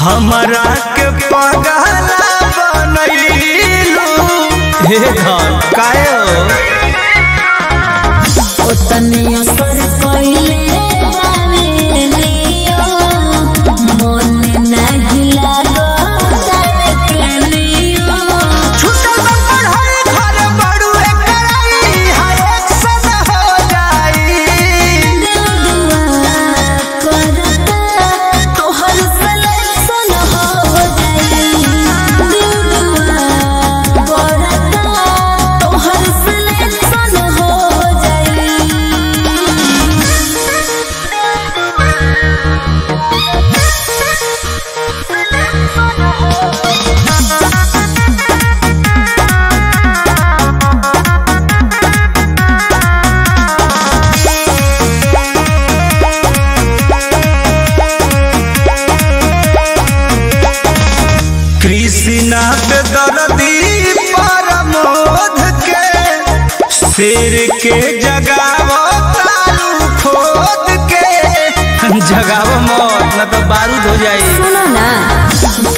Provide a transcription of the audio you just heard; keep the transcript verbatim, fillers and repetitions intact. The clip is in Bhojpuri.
हमरा के पगला बनैलू हे धन काहे हो ओतने असर कइले बावे लियो मन नाही लागो तने के लियो छुटल पढ़ाई घर बड़ू एकराई हाय एक्शन हो जाई दिल दुआ करता तोहर सिलेक्शन हो जाई दिल दुआ करता तोहर सिलेक्शन हो जाई। कृष्णा पे दर्दी परमोध के शेर के जगावो तालू खोद के जगावो मौत न तो बारूद हो जाए। सुनो ना